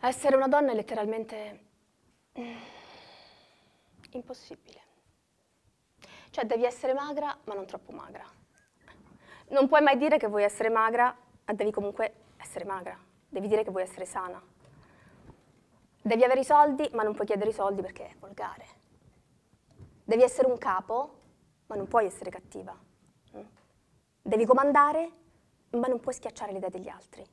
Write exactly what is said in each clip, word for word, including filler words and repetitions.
Essere una donna è letteralmente impossibile. Cioè, devi essere magra, ma non troppo magra. Non puoi mai dire che vuoi essere magra, ma devi comunque essere magra. Devi dire che vuoi essere sana. Devi avere i soldi, ma non puoi chiedere i soldi perché è volgare. Devi essere un capo, ma non puoi essere cattiva. Devi comandare, ma non puoi schiacciare le idee degli altri.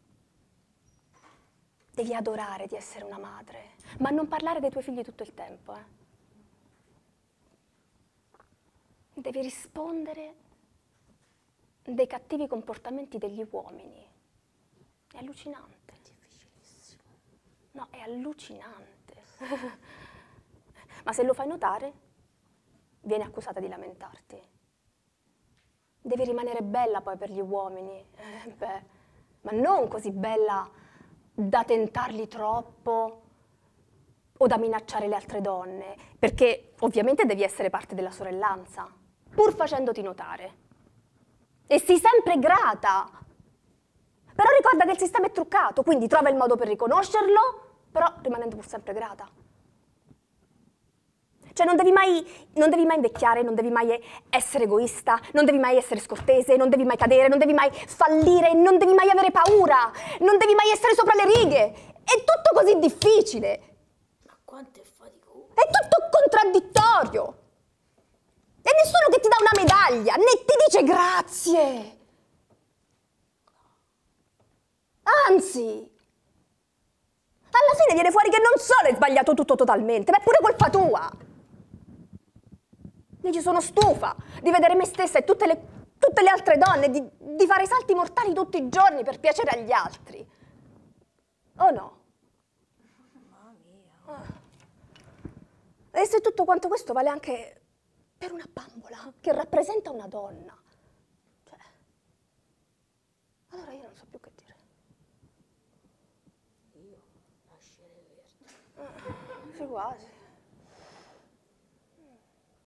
Devi adorare di essere una madre, ma non parlare dei tuoi figli tutto il tempo. Eh. Devi rispondere dei cattivi comportamenti degli uomini. È allucinante. È difficilissimo. No, è allucinante. Ma se lo fai notare, vieni accusata di lamentarti. Devi rimanere bella poi per gli uomini. Eh, beh, ma non così bella da tentarli troppo o da minacciare le altre donne, perché ovviamente devi essere parte della sorellanza, pur facendoti notare. E sii sempre grata. Però ricorda che il sistema è truccato, quindi trova il modo per riconoscerlo, però rimanendo pur sempre grata. Cioè non devi mai, non devi mai invecchiare, non devi mai essere egoista, non devi mai essere scortese, non devi mai cadere, non devi mai fallire, non devi mai avere paura, non devi mai essere sopra le righe. È tutto così difficile. Ma quanto è faticoso. È tutto contraddittorio. E nessuno che ti dà una medaglia, né ti dice grazie. Anzi, alla fine viene fuori che non solo hai sbagliato tutto totalmente, ma è pure colpa tua. Io sono stufa di vedere me stessa e tutte le, tutte le altre donne, di, di fare salti mortali tutti i giorni per piacere agli altri. O no? Mamma mia. Ah. E se tutto quanto questo vale anche per una bambola che rappresenta una donna. Cioè, allora io non so più che dire. Io lascerei verde. Ah, sì, quasi.